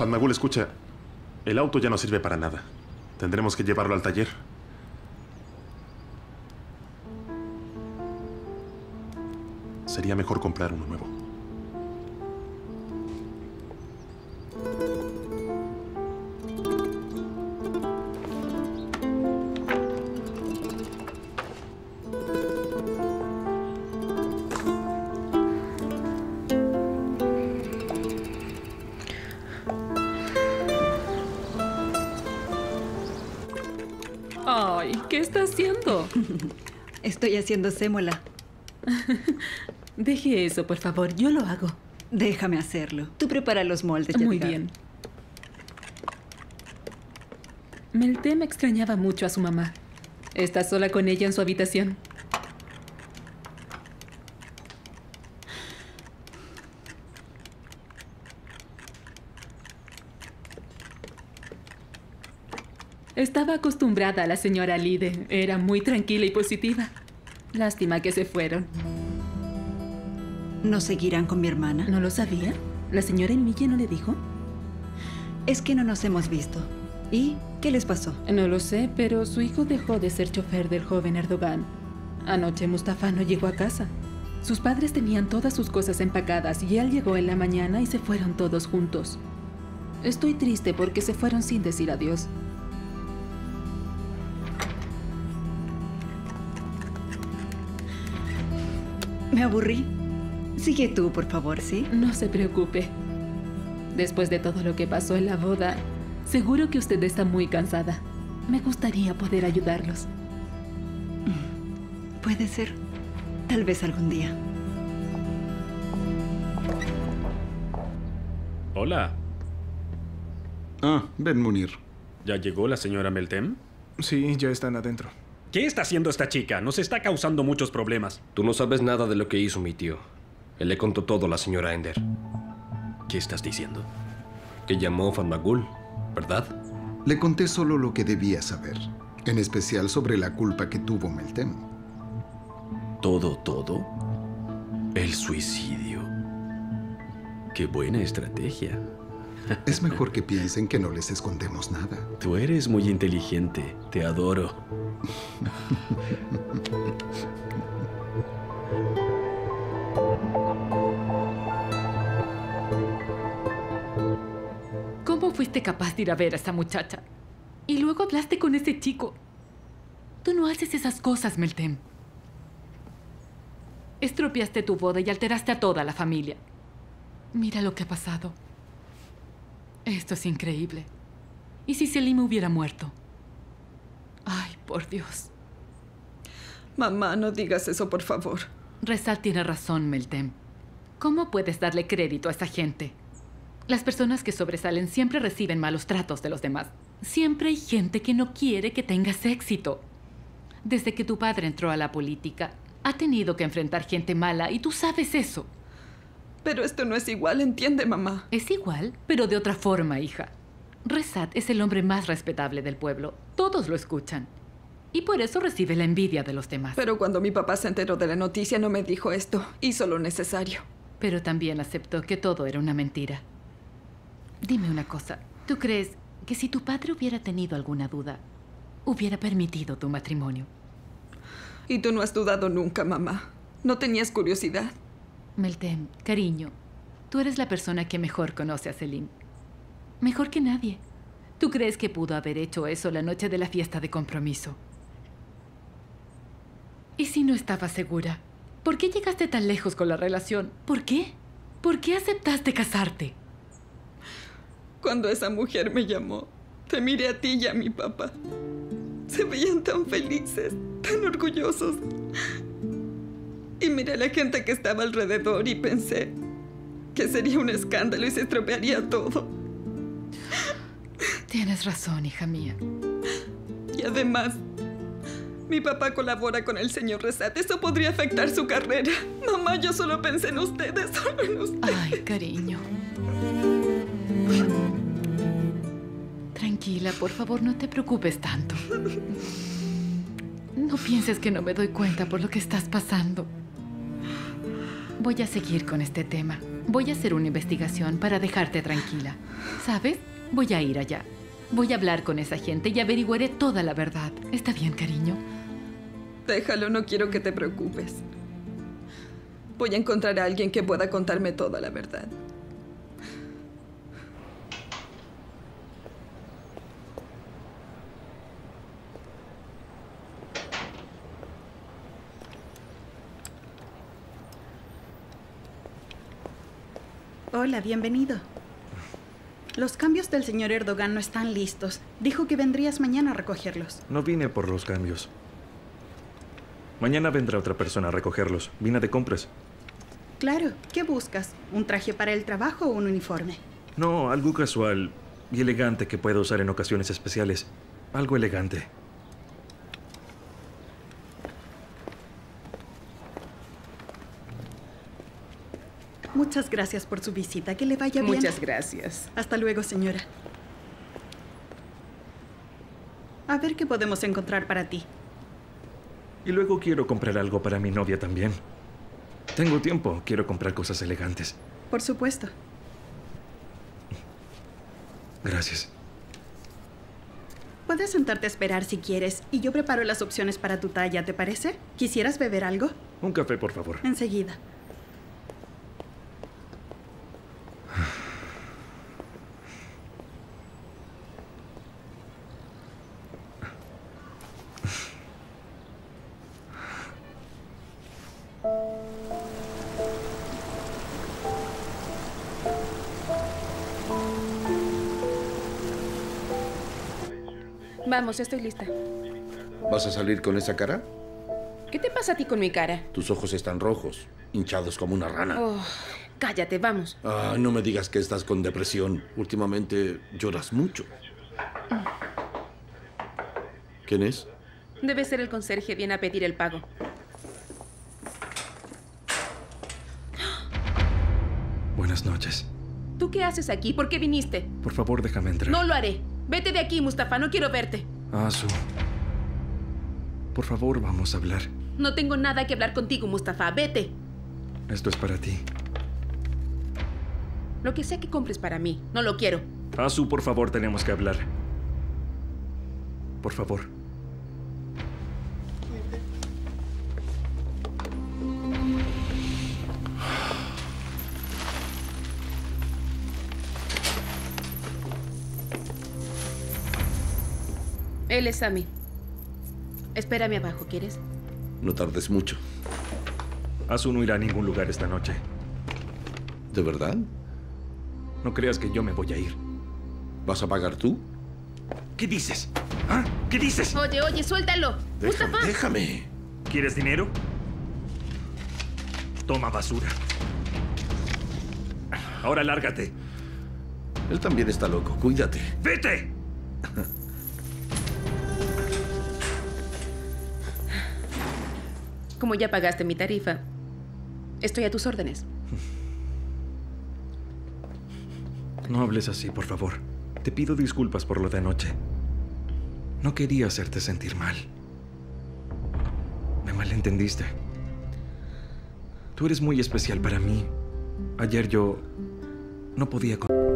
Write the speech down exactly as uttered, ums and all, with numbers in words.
Fatmagul, escucha. El auto ya no sirve para nada. Tendremos que llevarlo al taller. Sería mejor comprar uno nuevo. Ay, ¿qué está haciendo? Estoy haciendo sémola. Deje eso, por favor. Yo lo hago. Déjame hacerlo. Tú prepara los moldes. Muy Yadigar. bien. Meltem extrañaba mucho a su mamá. ¿Está sola con ella en su habitación? Estaba acostumbrada a la señora Lide. Era muy tranquila y positiva. Lástima que se fueron. ¿No seguirán con mi hermana? ¿No lo sabía? ¿La señora Emilie no le dijo? Es que no nos hemos visto. ¿Y qué les pasó? No lo sé, pero su hijo dejó de ser chofer del joven Erdogan. Anoche Mustafa no llegó a casa. Sus padres tenían todas sus cosas empacadas y él llegó en la mañana y se fueron todos juntos. Estoy triste porque se fueron sin decir adiós. Me aburrí. Sigue tú, por favor, ¿sí? No se preocupe. Después de todo lo que pasó en la boda, seguro que usted está muy cansada. Me gustaría poder ayudarlos. Puede ser. Tal vez algún día. Hola. Ah, Ben Munir. ¿Ya llegó la señora Meltem? Sí, ya están adentro. ¿Qué está haciendo esta chica? Nos está causando muchos problemas. Tú no sabes nada de lo que hizo mi tío. Él le contó todo a la señora Ender. ¿Qué estás diciendo? Que llamó a Fatmagul, ¿verdad? Le conté solo lo que debía saber, en especial sobre la culpa que tuvo Meltem. ¿Todo, todo? El suicidio. Qué buena estrategia. Es mejor que piensen que no les escondemos nada. Tú eres muy inteligente. Te adoro. ¿Cómo fuiste capaz de ir a ver a esa muchacha? Y luego hablaste con ese chico. Tú no haces esas cosas, Meltem. Estropeaste tu boda y alteraste a toda la familia. Mira lo que ha pasado. Esto es increíble. ¿Y si Selim hubiera muerto? Ay, por Dios. Mamá, no digas eso, por favor. Rezat tiene razón, Meltem. ¿Cómo puedes darle crédito a esa gente? Las personas que sobresalen siempre reciben malos tratos de los demás. Siempre hay gente que no quiere que tengas éxito. Desde que tu padre entró a la política, ha tenido que enfrentar gente mala y tú sabes eso. Pero esto no es igual, ¿entiende, mamá? Es igual, pero de otra forma, hija. Rezat es el hombre más respetable del pueblo. Todos lo escuchan. Y por eso recibe la envidia de los demás. Pero cuando mi papá se enteró de la noticia no me dijo esto. Hizo lo necesario. Pero también aceptó que todo era una mentira. Dime una cosa. ¿Tú crees que si tu padre hubiera tenido alguna duda, hubiera permitido tu matrimonio? Y tú no has dudado nunca, mamá. ¿No tenías curiosidad? Meltem, cariño, tú eres la persona que mejor conoce a Selim. Mejor que nadie. ¿Tú crees que pudo haber hecho eso la noche de la fiesta de compromiso? ¿Y si no estabas segura? ¿Por qué llegaste tan lejos con la relación? ¿Por qué? ¿Por qué aceptaste casarte? Cuando esa mujer me llamó, te miré a ti y a mi papá. Se veían tan felices, tan orgullosos. Y miré a la gente que estaba alrededor y pensé que sería un escándalo y se estropearía todo. Tienes razón, hija mía. Y además, mi papá colabora con el señor Rezat. Eso podría afectar su carrera. Mamá, yo solo pensé en ustedes, solo en ustedes. Ay, cariño. Tranquila, por favor, no te preocupes tanto. No pienses que no me doy cuenta por lo que estás pasando. Voy a seguir con este tema. Voy a hacer una investigación para dejarte tranquila. ¿Sabes? Voy a ir allá. Voy a hablar con esa gente y averiguaré toda la verdad. ¿Está bien, cariño? Déjalo, no quiero que te preocupes. Voy a encontrar a alguien que pueda contarme toda la verdad. Hola, bienvenido. Los cambios del señor Erdogan no están listos. Dijo que vendrías mañana a recogerlos. No vine por los cambios. Mañana vendrá otra persona a recogerlos. Vine de compras. Claro. ¿Qué buscas? ¿Un traje para el trabajo o un uniforme? No, algo casual y elegante que pueda usar en ocasiones especiales. Algo elegante. Muchas gracias por su visita. Que le vaya bien. Muchas gracias. Hasta luego, señora. A ver qué podemos encontrar para ti. Y luego quiero comprar algo para mi novia también. Tengo tiempo. Quiero comprar cosas elegantes. Por supuesto. Gracias. Puedes sentarte a esperar si quieres y yo preparo las opciones para tu talla, ¿te parece? ¿Quisieras beber algo? Un café, por favor. Enseguida. Vamos, estoy lista. ¿Vas a salir con esa cara? ¿Qué te pasa a ti con mi cara? Tus ojos están rojos, hinchados como una rana. Oh, cállate, vamos. Ah, no me digas que estás con depresión. Últimamente lloras mucho. ¿Quién es? Debe ser el conserje. Viene a pedir el pago. Buenas noches. ¿Tú qué haces aquí? ¿Por qué viniste? Por favor, déjame entrar. No lo haré. Vete de aquí, Mustafa. No quiero verte. Asu. Por favor, vamos a hablar. No tengo nada que hablar contigo, Mustafa. Vete. Esto es para ti. Lo que sea que compres para mí. No lo quiero. Asu, por favor, tenemos que hablar. Por favor. Él es Sami. Espérame abajo, ¿quieres? No tardes mucho. Asu no irá a ningún lugar esta noche. ¿De verdad? No creas que yo me voy a ir. ¿Vas a pagar tú? ¿Qué dices? ¿Ah? ¿Qué dices? Oye, oye, suéltalo. Déjame, Mustafa. déjame. ¿Quieres dinero? Toma basura. Ahora lárgate. Él también está loco. Cuídate. ¡Vete! Como ya pagaste mi tarifa, estoy a tus órdenes. No hables así, por favor. Te pido disculpas por lo de anoche. No quería hacerte sentir mal. Me malentendiste. Tú eres muy especial para mí. Ayer yo no podía con...